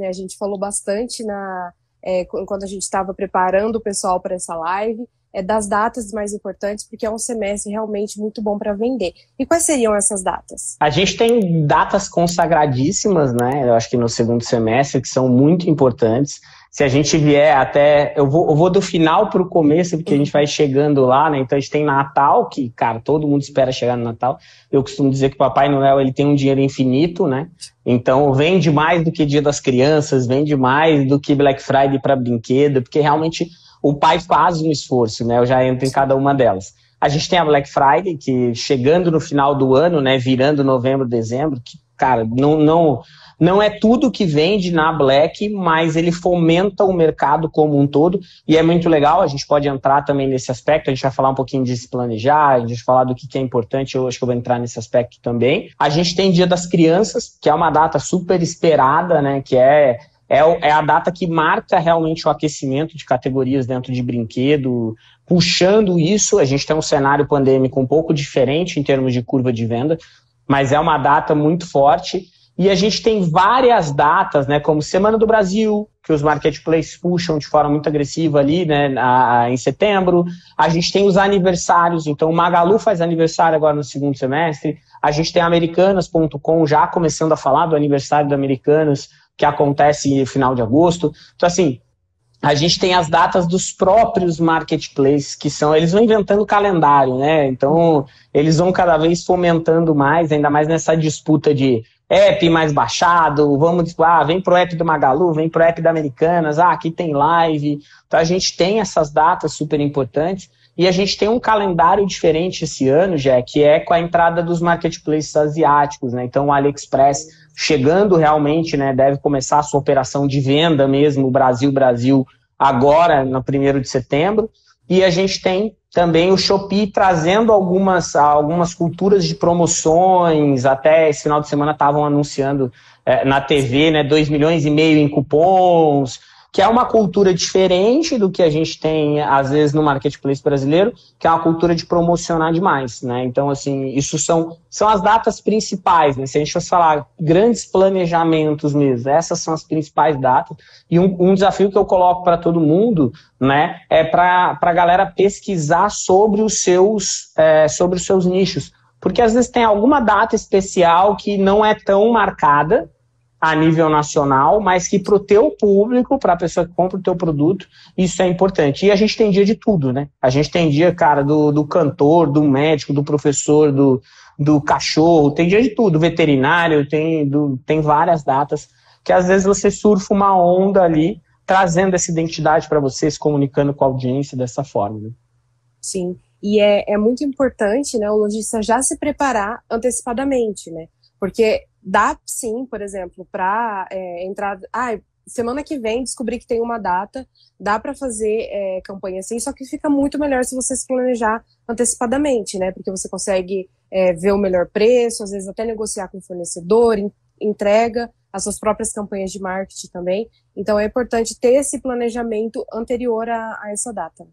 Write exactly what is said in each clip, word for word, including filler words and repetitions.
né? A gente falou bastante na, é, enquanto a gente estava preparando o pessoal para essa live, é, das datas mais importantes, porque é um semestre realmente muito bom para vender. E quais seriam essas datas? A gente tem datas consagradíssimas, né? Eu acho que no segundo semestre, que são muito importantes. Se a gente vier até... Eu vou, eu vou do final para o começo, porque a gente vai chegando lá, né? Então a gente tem Natal, que, cara, todo mundo espera chegar no Natal. Eu costumo dizer que o Papai Noel, ele tem um dinheiro infinito, né? Então vende mais do que Dia das Crianças, vende mais do que Black Friday para brinquedo, porque realmente o pai faz um esforço, né? Eu já entro em cada uma delas. A gente tem a Black Friday, que chegando no final do ano, né, virando novembro, dezembro, que, cara, não, não, não é tudo que vende na Black, mas ele fomenta o mercado como um todo, e é muito legal, a gente pode entrar também nesse aspecto, a gente vai falar um pouquinho de se planejar, a gente vai falar do que é importante, eu acho que eu vou entrar nesse aspecto também. A gente tem Dia das Crianças, que é uma data super esperada, né, que é... É a data que marca realmente o aquecimento de categorias dentro de brinquedo. Puxando isso, a gente tem um cenário pandêmico um pouco diferente em termos de curva de venda, mas é uma data muito forte. E a gente tem várias datas, né, como Semana do Brasil, que os marketplaces puxam de forma muito agressiva ali, né, a, a, em setembro. A gente tem os aniversários, então o Magalu faz aniversário agora no segundo semestre. A gente tem Americanas ponto com já começando a falar do aniversário da Americanas, que acontece no final de agosto. Então, assim, a gente tem as datas dos próprios marketplaces, que são, eles vão inventando calendário, né? Então, eles vão cada vez fomentando mais, ainda mais nessa disputa de app mais baixado, vamos, ah, vem pro app do Magalu, vem pro app da Americanas, ah, aqui tem live. Então, a gente tem essas datas super importantes. E a gente tem um calendário diferente esse ano, já que é com a entrada dos marketplaces asiáticos, né? Então o AliExpress chegando realmente, né, deve começar a sua operação de venda mesmo, o Brasil, Brasil, agora no primeiro de setembro. E a gente tem também o Shopee trazendo algumas, algumas culturas de promoções, até esse final de semana estavam anunciando é, na T V, né, dois milhões e meio em cupons, que é uma cultura diferente do que a gente tem, às vezes, no marketplace brasileiro, que é uma cultura de promocionar demais, né? Então, assim, isso são, são as datas principais, né? Se a gente fosse falar grandes planejamentos mesmo, essas são as principais datas. E um, um desafio que eu coloco para todo mundo, né, é para a galera pesquisar sobre os seus, é, sobre os seus nichos. Porque, às vezes, tem alguma data especial que não é tão marcada a nível nacional, mas que para o teu público, para a pessoa que compra o teu produto, isso é importante. E a gente tem dia de tudo, né? A gente tem dia, cara, do, do cantor, do médico, do professor, do, do cachorro, tem dia de tudo, veterinário, tem, do, tem várias datas, que às vezes você surfa uma onda ali, trazendo essa identidade para você, se comunicando com a audiência dessa forma, né? Sim, e é, é muito importante, né, o lojista já se preparar antecipadamente, né? Porque dá sim, por exemplo, para é, entrar... Ah, semana que vem descobri que tem uma data, dá para fazer é, campanha assim, só que fica muito melhor se você se planejar antecipadamente, né? Porque você consegue é, ver o melhor preço, às vezes até negociar com o fornecedor, en- entrega as suas próprias campanhas de marketing também. Então é importante ter esse planejamento anterior a, a essa data.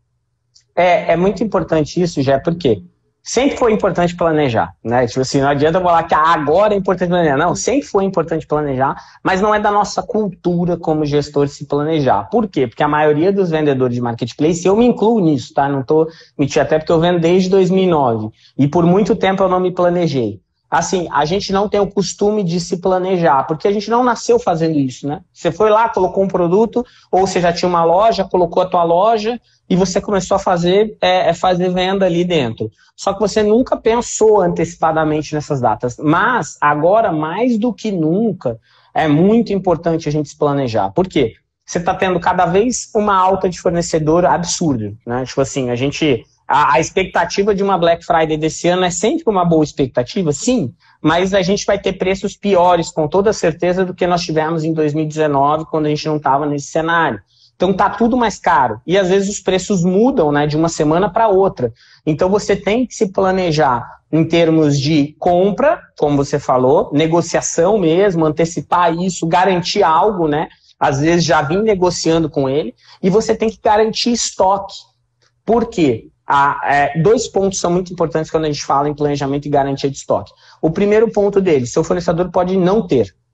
É, é muito importante isso, já, porque sempre foi importante planejar, né? Tipo assim, não adianta falar que agora é importante planejar. Não, sempre foi importante planejar, mas não é da nossa cultura como gestor se planejar. Por quê? Porque a maioria dos vendedores de marketplace, eu me incluo nisso, tá? Não tô mentindo, até porque eu vendo desde dois mil e nove. E por muito tempo eu não me planejei. Assim, a gente não tem o costume de se planejar, porque a gente não nasceu fazendo isso, né? Você foi lá, colocou um produto, ou você já tinha uma loja, colocou a tua loja, e você começou a fazer, é, fazer venda ali dentro. Só que você nunca pensou antecipadamente nessas datas. Mas, agora, mais do que nunca, é muito importante a gente se planejar. Por quê? Você está tendo cada vez uma alta de fornecedor absurda, né? Tipo assim, a gente... A, a expectativa de uma Black Friday desse ano é sempre uma boa expectativa, sim, mas a gente vai ter preços piores, com toda certeza, do que nós tivemos em dois mil e dezenove, quando a gente não estava nesse cenário. Então tá tudo mais caro. E às vezes os preços mudam, né, de uma semana para outra. Então você tem que se planejar em termos de compra, como você falou, negociação mesmo, antecipar isso, garantir algo, né? Às vezes já vim negociando com ele. E você tem que garantir estoque. Por quê? Ah, é, dois pontos são muito importantes quando a gente fala em planejamento e garantia de estoque. O primeiro ponto dele, seu fornecedor pode não ter.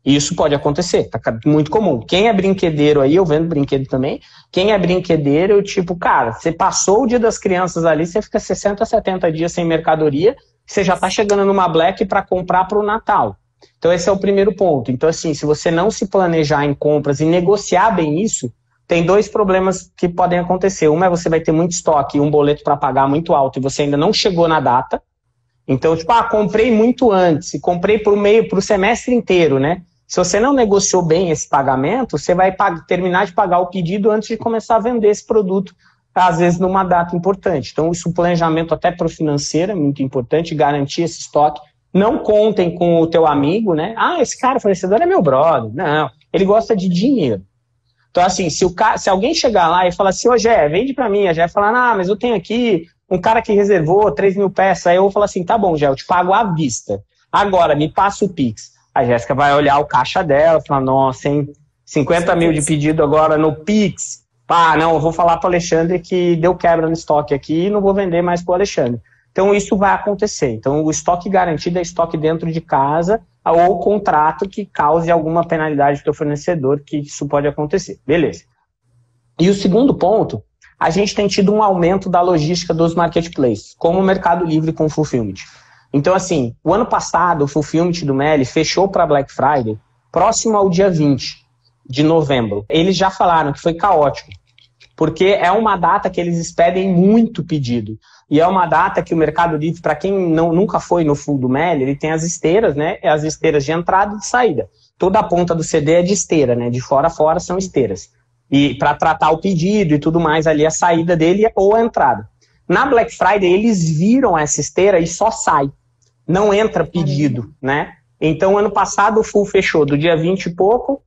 E isso pode acontecer, tá muito comum. Quem é brinquedeiro aí, eu vendo brinquedo também, quem é brinquedeiro, tipo, cara, você passou o dia das crianças ali, você fica sessenta, setenta dias sem mercadoria, você já tá chegando numa Black para comprar para o Natal. Então esse é o primeiro ponto. Então assim, se você não se planejar em compras e negociar bem isso, tem dois problemas que podem acontecer. Uma é você vai ter muito estoque e um boleto para pagar muito alto e você ainda não chegou na data. Então, tipo, ah, comprei muito antes, comprei para o meio, para o semestre inteiro, né? Se você não negociou bem esse pagamento, você vai terminar de pagar o pedido antes de começar a vender esse produto, às vezes numa data importante. Então, isso, o planejamento até para o financeiro é muito importante, garantir esse estoque. Não contem com o teu amigo, né? Ah, esse cara fornecedor é meu brother. Não, ele gosta de dinheiro. Então, assim, se, o ca... se alguém chegar lá e falar assim, ô Gé, vende para mim, a Gé falar, ah, mas eu tenho aqui um cara que reservou três mil peças, aí eu vou falar assim, tá bom, Gé, eu te pago à vista. Agora, me passa o Pix. A Jéssica vai olhar o caixa dela e falar, nossa, hein, cinquenta mil de pedido agora no Pix. Ah, não, eu vou falar para o Alexandre que deu quebra no estoque aqui e não vou vender mais para o Alexandre. Então, isso vai acontecer. Então, o estoque garantido é estoque dentro de casa ou contrato que cause alguma penalidade para o fornecedor, que isso pode acontecer. Beleza. E o segundo ponto, a gente tem tido um aumento da logística dos marketplaces, como o Mercado Livre com o Fulfillment. Então, assim, o ano passado, o Fulfillment do Meli fechou para Black Friday próximo ao dia vinte de novembro. Eles já falaram que foi caótico, porque é uma data que eles pedem muito pedido. E é uma data que o Mercado Livre, para quem não, nunca foi no full do Meli, ele tem as esteiras, né? As esteiras de entrada e de saída. Toda a ponta do C D é de esteira, né? De fora a fora são esteiras. E para tratar o pedido e tudo mais ali, a saída dele ou a entrada. Na Black Friday, eles viram essa esteira e só sai. Não entra pedido, né? Então, ano passado, o full fechou do dia vinte e pouco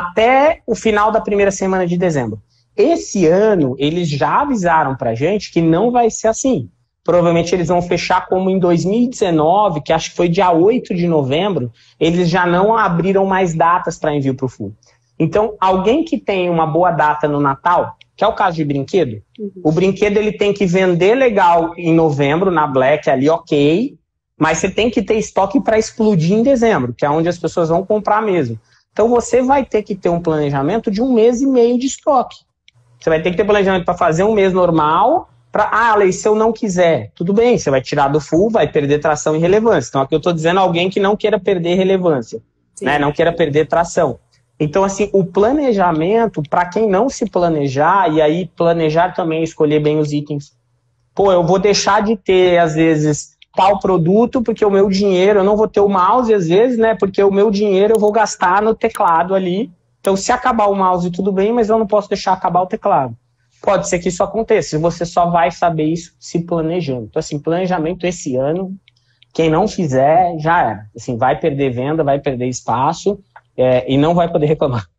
até o final da primeira semana de dezembro. Esse ano, eles já avisaram pra gente que não vai ser assim. Provavelmente eles vão fechar como em dois mil e dezenove, que acho que foi dia oito de novembro, eles já não abriram mais datas para envio pro full. Então, alguém que tem uma boa data no Natal, que é o caso de brinquedo, uhum. O brinquedo ele tem que vender legal em novembro, na Black ali, ok, mas você tem que ter estoque para explodir em dezembro, que é onde as pessoas vão comprar mesmo. Então, você vai ter que ter um planejamento de um mês e meio de estoque. Você vai ter que ter planejamento para fazer um mês normal, para, ah, Lei, se eu não quiser, tudo bem, você vai tirar do full, vai perder tração e relevância. Então, aqui eu estou dizendo alguém que não queira perder relevância, né? Não queira perder tração. Então, assim, o planejamento, para quem não se planejar, e aí planejar também, escolher bem os itens. Pô, eu vou deixar de ter, às vezes, tal produto, porque o meu dinheiro, eu não vou ter o mouse, às vezes, né? Porque o meu dinheiro eu vou gastar no teclado ali. Então, se acabar o mouse, tudo bem, mas eu não posso deixar acabar o teclado. Pode ser que isso aconteça, você só vai saber isso se planejando. Então, assim, planejamento esse ano, quem não fizer, já era. Assim, vai perder venda, vai perder espaço, é, e não vai poder reclamar.